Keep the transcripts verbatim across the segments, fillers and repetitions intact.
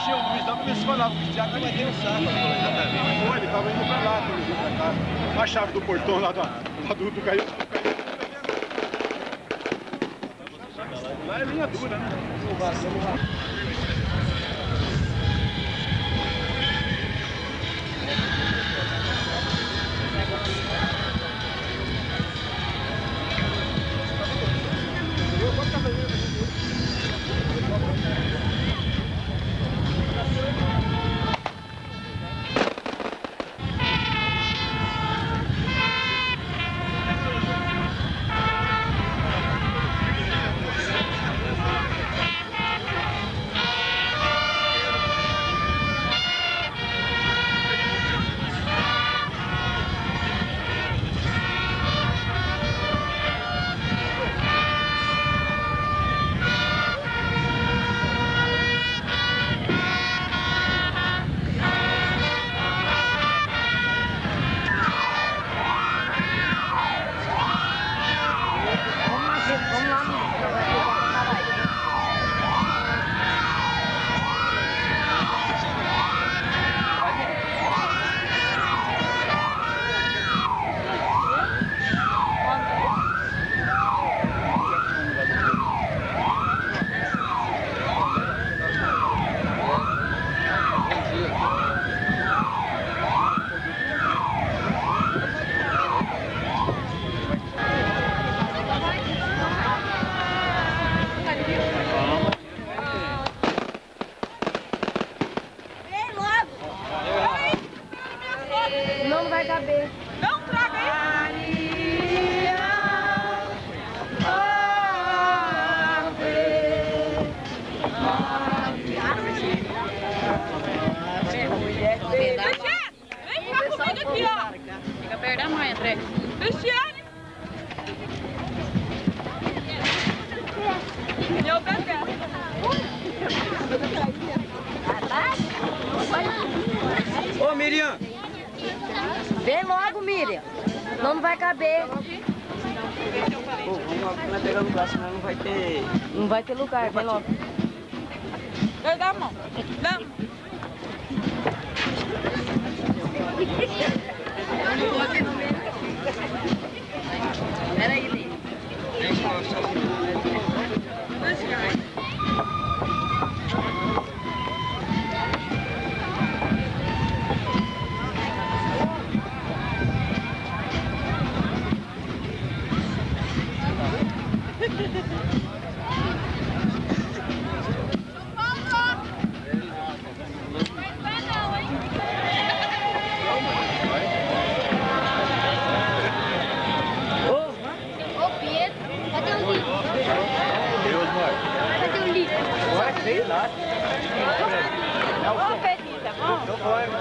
tinha o Luiz, dá pra ver se falava que o Thiago vai ter um saco. Foi, ele tava indo pra lá, ele indo pra cá. A chave do portão lá do, lá do, do caiu. Lá é linha dura, né? Ô, Miriam! Vem logo, Miriam. Não, não vai caber. Pô, vamos logo pra pegar lugar, senão não vai ter... Não vai ter lugar, vem logo. Dá a mão. Dá a mão. Peraí, Lê. Sei lá. Ô, Pedrinho, tá bom? Então vai.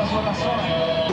as votações.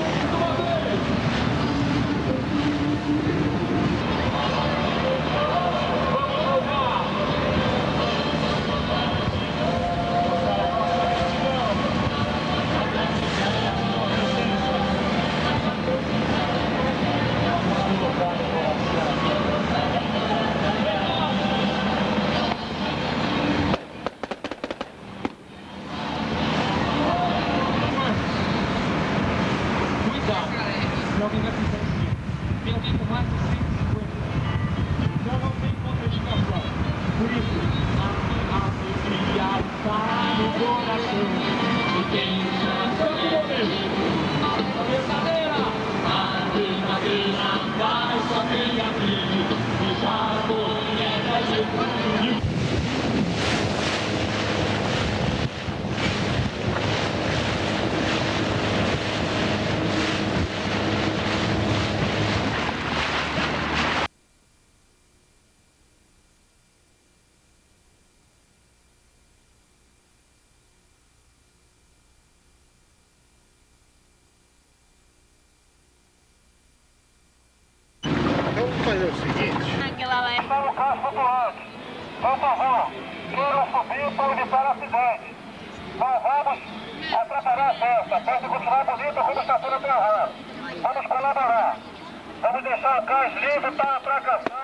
Vamos fazer o seguinte. Aquela lá é... Está no carro flutuante. Por favor, queiram subir para evitar acidente. Não vamos atrapalhar a festa. A festa continuar bonita, vamos estar toda aterrada. Vamos colaborar. Vamos deixar o cais livre para a atracação.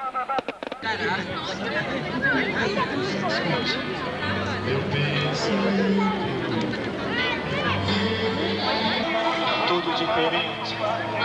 Tudo diferente.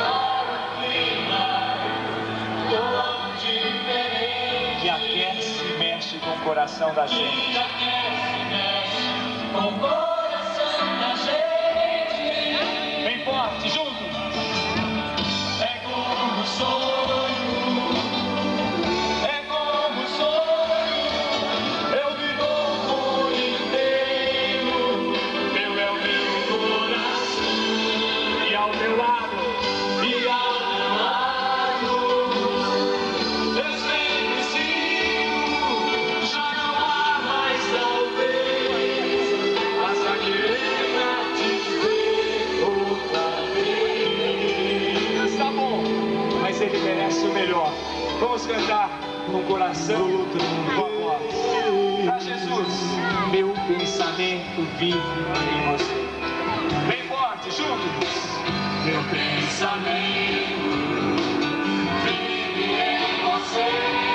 Que aquece e mexe com o coração da gente. Com o coração da gente. Bem forte, juntos. É como um sonho. É como um sonho. Eu me dou por inteiro. Meu é o meu coração. E ao meu lado. E ao meu lado. Eu sempre sigo. Já não há mais talvez. Basta querer pra te ver outra vez. Tá bom, mas ele merece o melhor. Vamos cantar com o coração e com a voz. Pra Jesus, meu pensamento vive em você. Bem forte, juntos. Meu pensamento vive em você.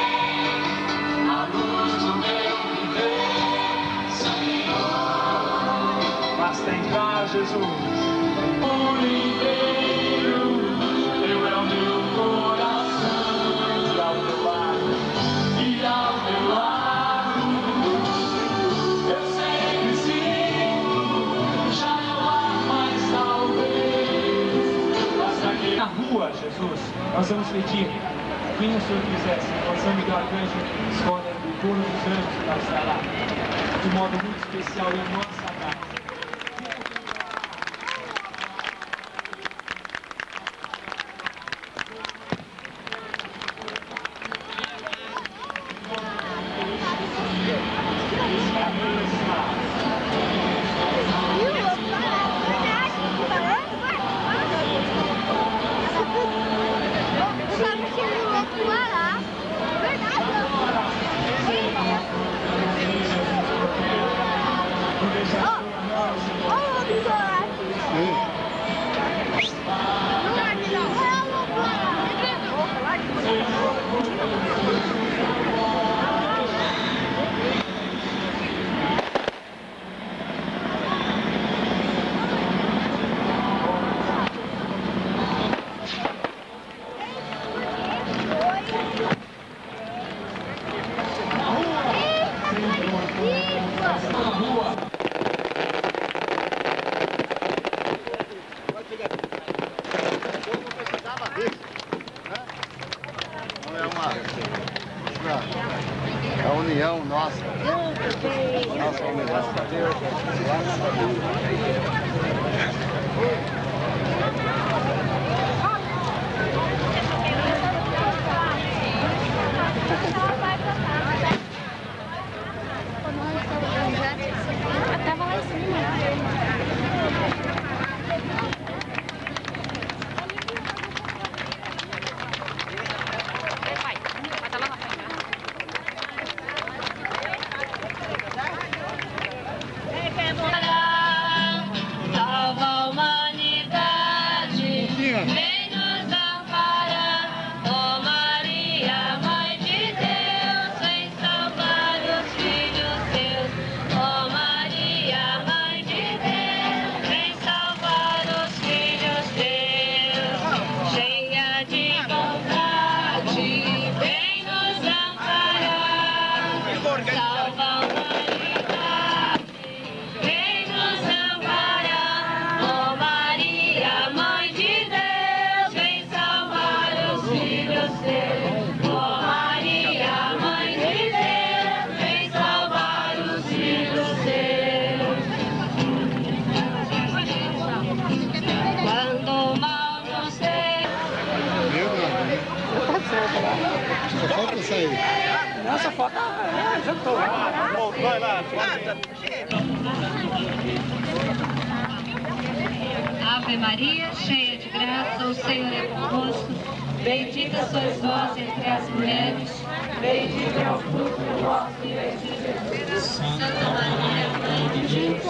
A luz do meu viver, Senhor. Basta entrar, Jesus. Por inteiro, eu é o meu coração. E ao meu lado, e ao meu lado, eu sempre sigo. Já não há mais talvez. Basta que na rua, Jesus, nós vamos pedir quem o Senhor quiser, Senhor. São Miguel Arcanjo, escolhe entre todos os anjos para estar lá, de modo muito especial em nossa casa. É a união nossa. Nossa união. Graças a Deus. Graças a Deus. Tava lá em cima. Só falta sair. Não, só falta... É, já tô. Vai lá. Ave Maria, cheia de graça, o Senhor é convosco. Bendita sois vós entre as mulheres. Bendito é o fruto do vosso ventre, Jesus. Santa Maria, Mãe de Deus,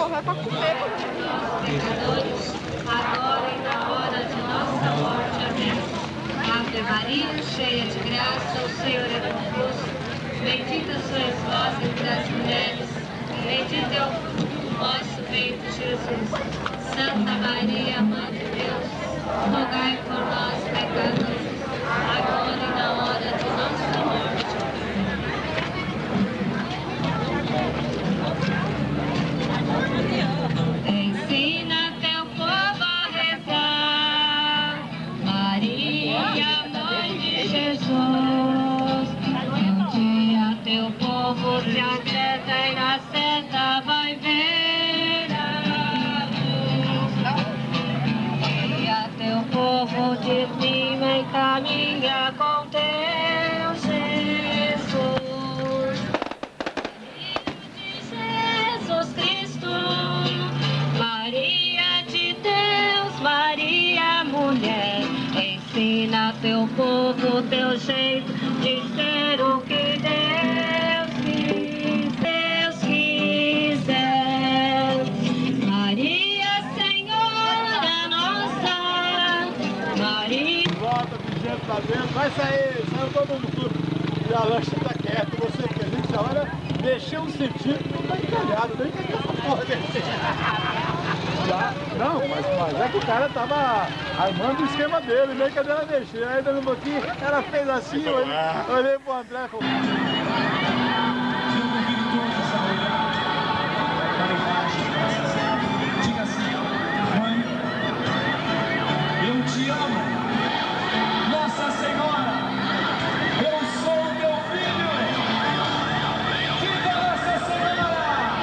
pecadores, agora e na hora de nossa morte. Amém. Ave Maria, cheia de graça, o Senhor é convosco. Bendita sois vós entre as mulheres. Bendito é o fruto do vosso ventre, Jesus. Santa Maria, Mãe de Deus, rogai por nós, pecadores, agora e na hora de nossa morte. Ensina teu povo a rezar, Maria, Mãe de Jesus. Um dia teu povo se acerta e na seta vai ver a luz. E a teu povo de cima encaminha com teu Jesus. Jesus Cristo, Maria de Deus, Maria mulher, ensina teu povo teu jeito de ser o que Deus quis, Deus quiser. Maria, Senhora nossa, Maria. Volta de gente pra dentro, vai sair, saiu todo mundo. E a lancha tá quieta, você que a gente já olha, mexeu o sentido, não tá encalhado, nem que essa porra desse. Já, não, mas, mas é que o cara tava armando o esquema dele, nem que ela mexer. Aí dando um pouquinho, ela fez assim, eu olhei, olhei pro André e falei. Diga assim, mãe, eu te amo, Nossa Senhora, eu sou teu filho. Diga, Nossa Senhora.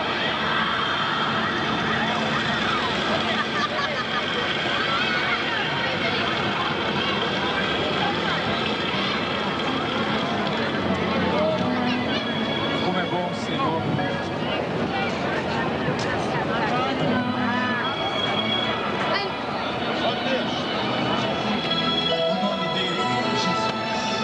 Como é bom, Senhor. O nome dele é Jesus.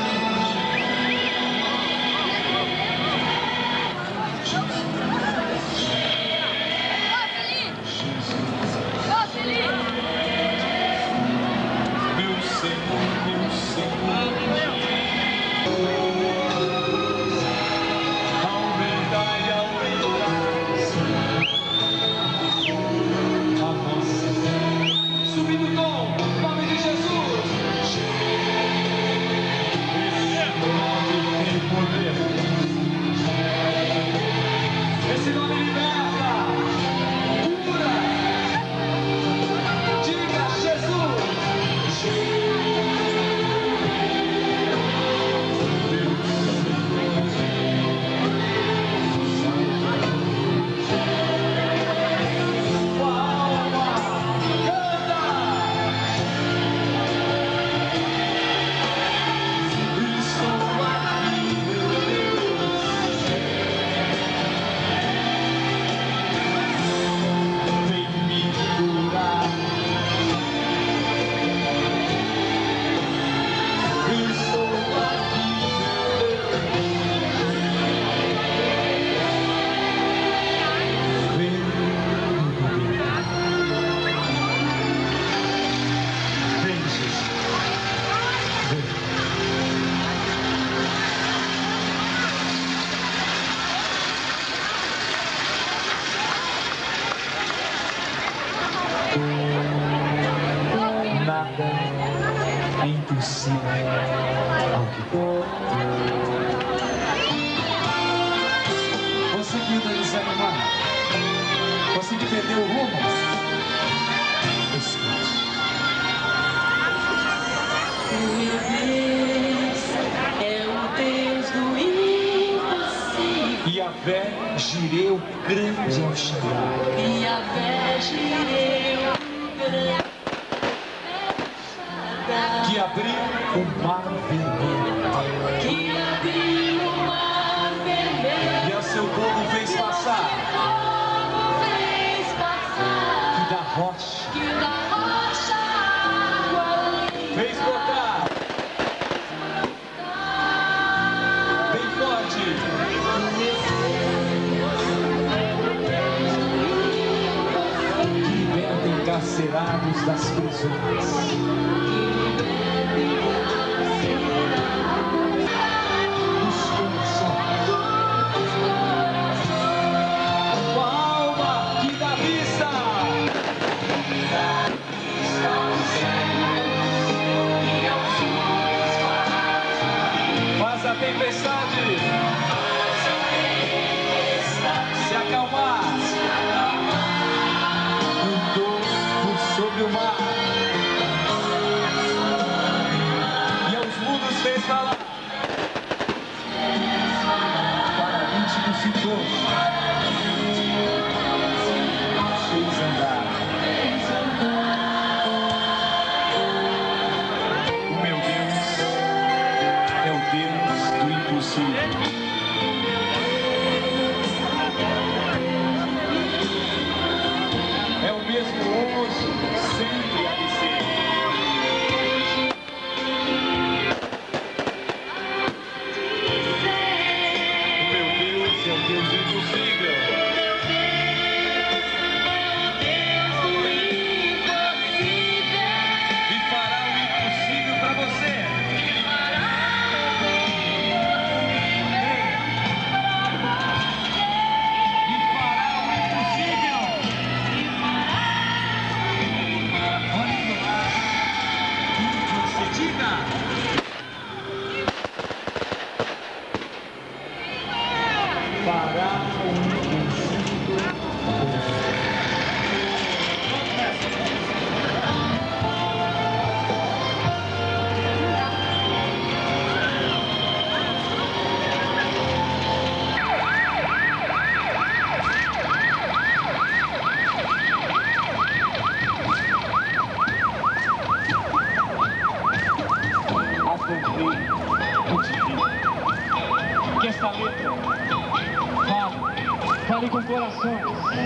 Meu Senhor, meu Senhor. Aumentai, aumentai a vossa fé. Subindo o tom, em nome de Jesus. Esse nome tem poder. Esse nome liberta, cura. Diga Jesus. Nada é impossível ao que você que está desanimado, você que perdeu o rumo, escute. Meu Deus é o Deus do impossível. Yahvé Jireh, o grande El Shaddai. Yahvé Jireh, o grande El Shaddai. que abriu o mar vermelho. E a seu povo fez passar. Que da rocha fez brotar. Bem forte. Que liberta encarcerados das prisões. A tempestade se acalmar, andou por sobre o mar, e aos mudos fez falar, paralíticos se trouxe, fez andar. O meu Deus é o Deus do impossível. É o mesmo hoje, sempre há de ser. O meu Deus é o Deus do impossível. E fará o impossível para você. Fará o impossível. Acompanhe o divino. Que esta letra fale, fale com corações.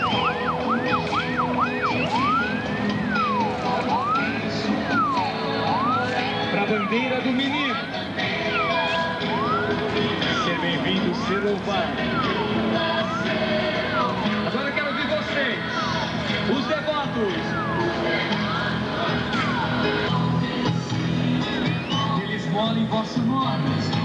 Para a bandeira do menino. Ser bem-vindo, ser louvado. Agora eu quero ouvir vocês, os devotos. Eles molam em vosso nome.